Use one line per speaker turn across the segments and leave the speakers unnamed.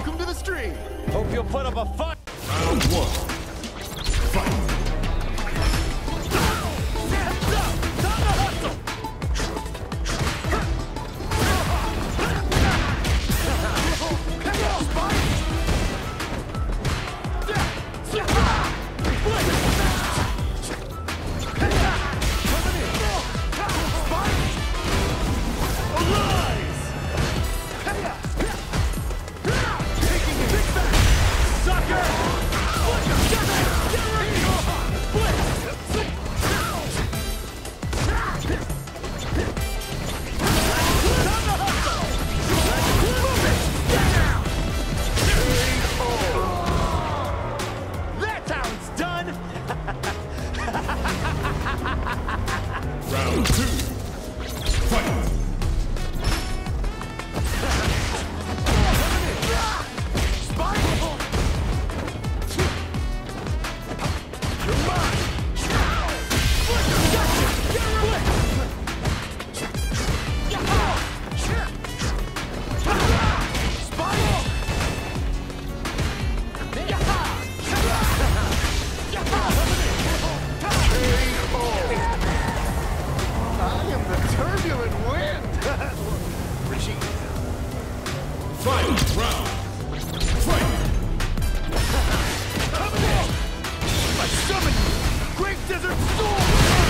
Welcome to the stream.
Hope you'll put up a fight.
Round one. Fight. Round two. Fight. Final round. Fight!
I summon you! Great Desert Storm!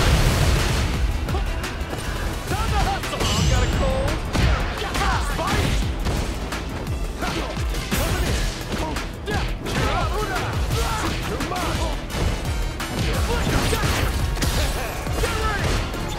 Time to hustle! Oh, got a cold? Spike! Coming in! You're mine! Get ready!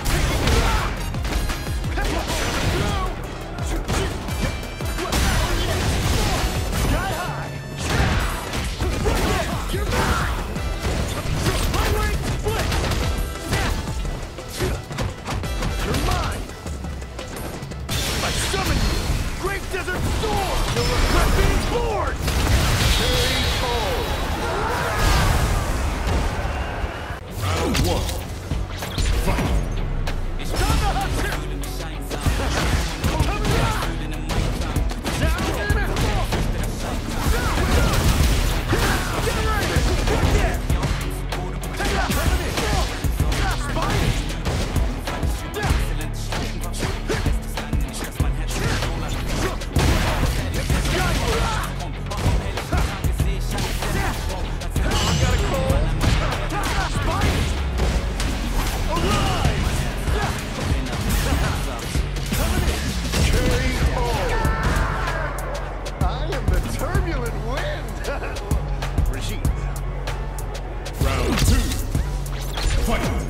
Desert Storm! You'll regret being born! Very cold!
Round one. Fight!
It's time to hustle!
Round two. Fight!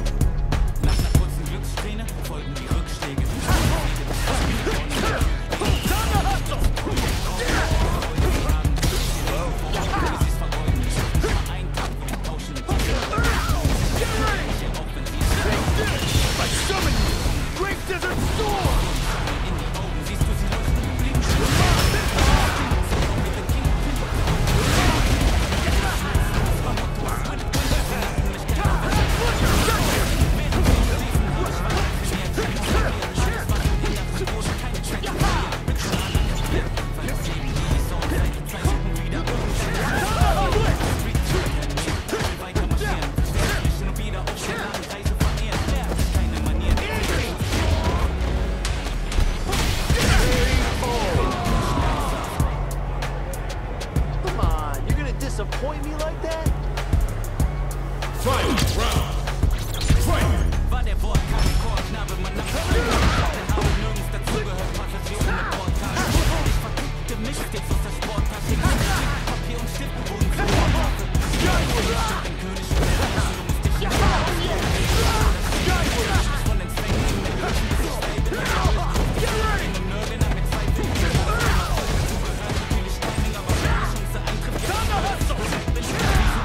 Disappoint me like that?
Final round. Fight!
War der Wortkarl, Chorknabe, man nach aber nirgends dazugehört, Passagier ohne Portal. Ich verguckte mich stets aus der Sporttasche. Papier und Stift wurden zu Wortwaffe. Den König von der Reise, du musst dich nicht von den Zwängen in den Löwen bis ich stable. Den Nörgeln an mit zwei Fingern. Zubehör natürlich Timing, aber wenn die Chance eintrifft, jetzt bin ich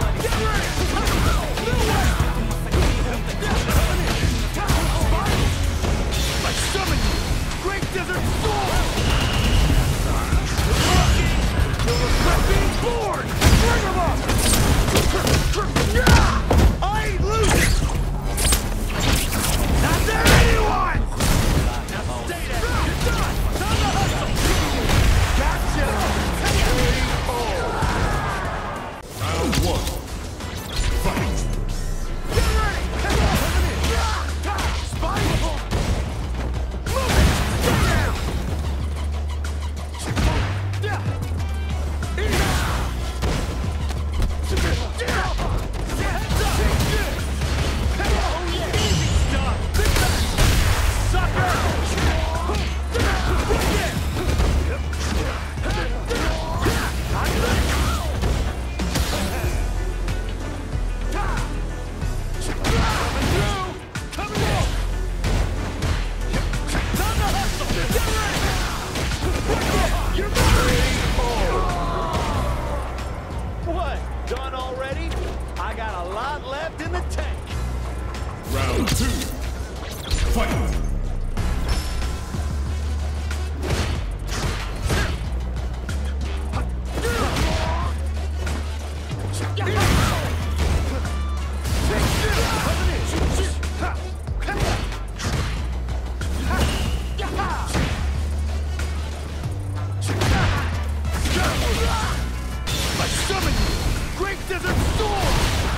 Desert Storm!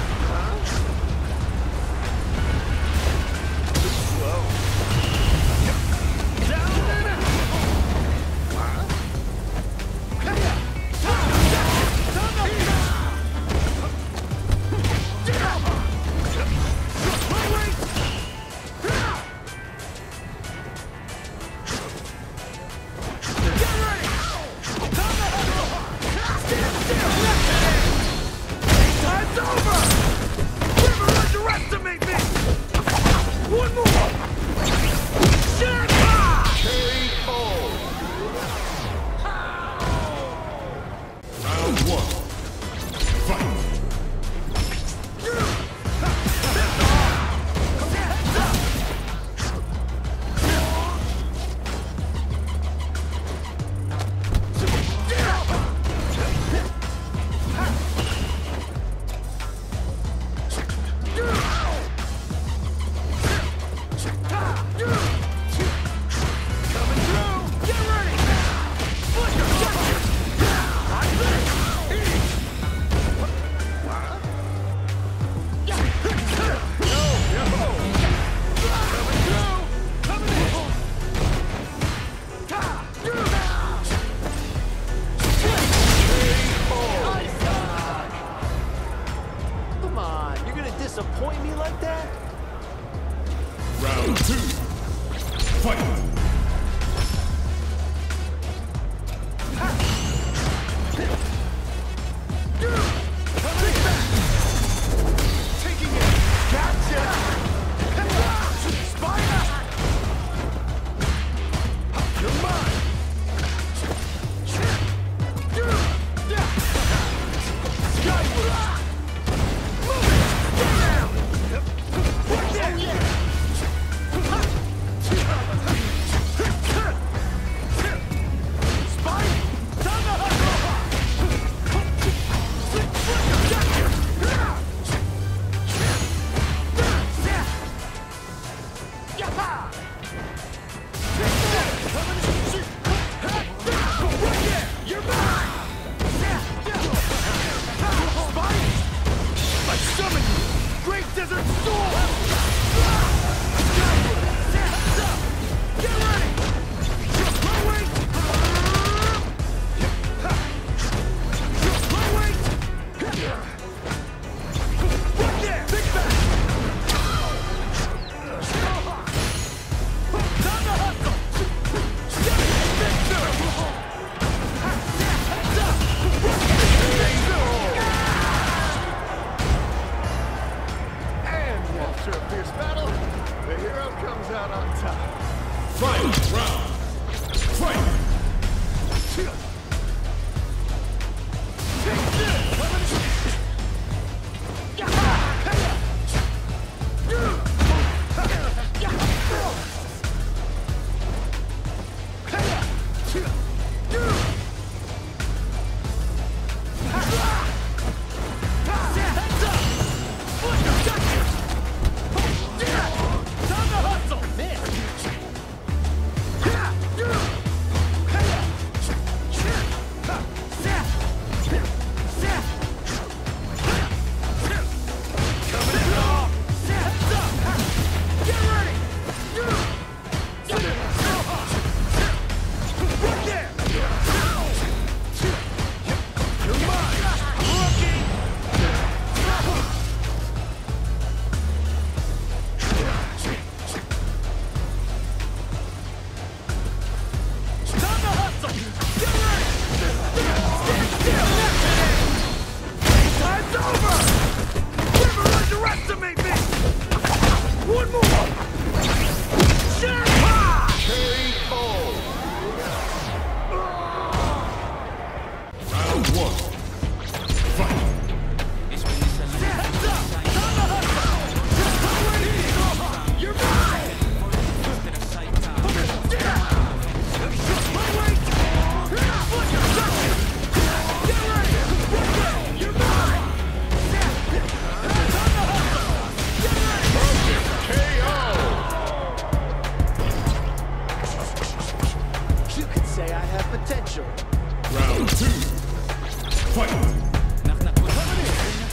Slow. Down and out! Disappoint me like that?
Round 2. Fight!
Taking it! Gotcha! Spider! You're mine! Skyward! Move it! Get down! What there? Great Desert Storm! Get ready! Low weight! Low weight! Right there! Big back! Time to hustle! Big serve! Heads up! Big serve! After a fierce battle, the hero comes out on top.
Final round. Fight!
Take this!
Round 2. Fight!
Nach einer kurzen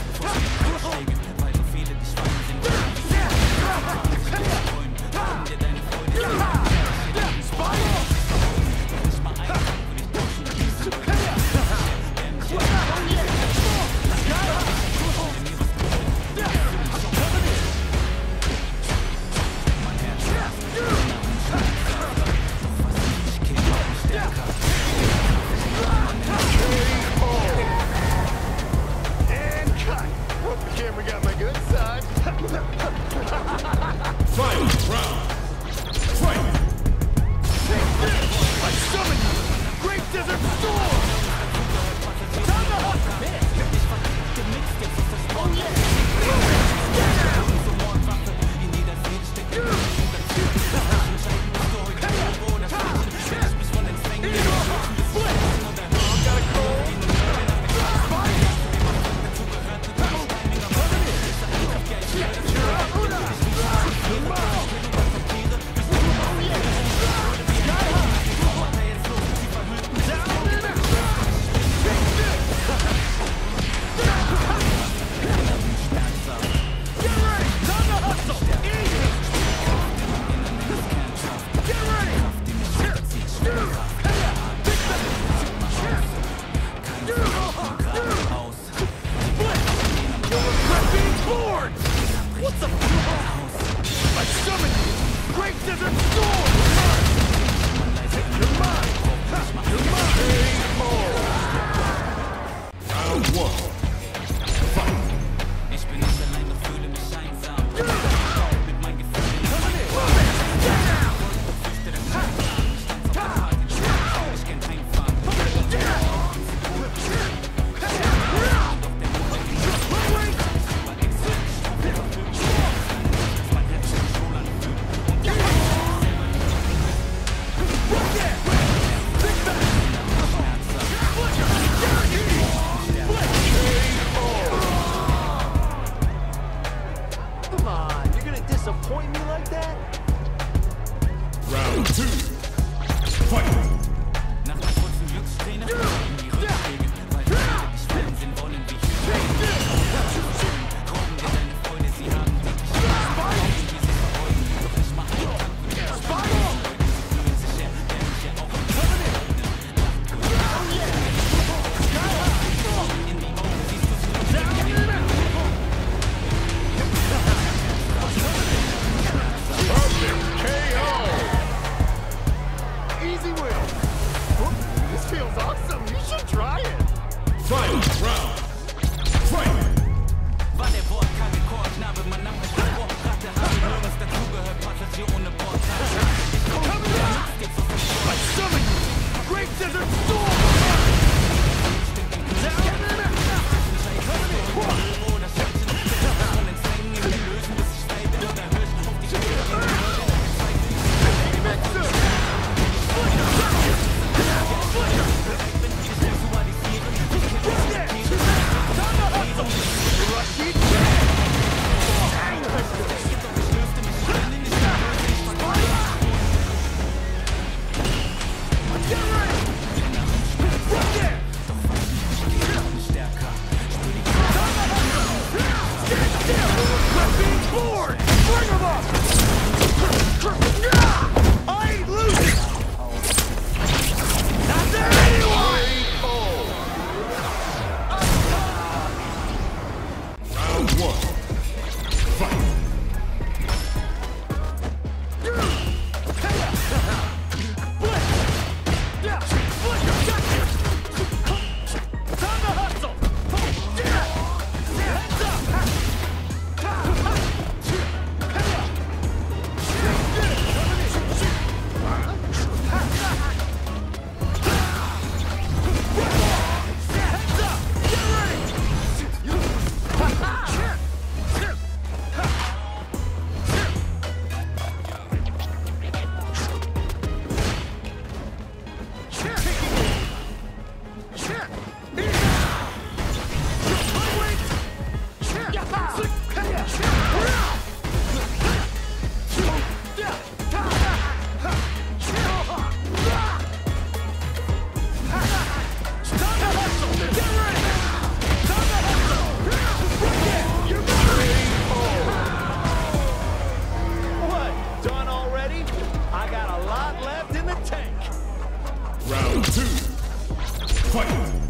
Round 2. Fight!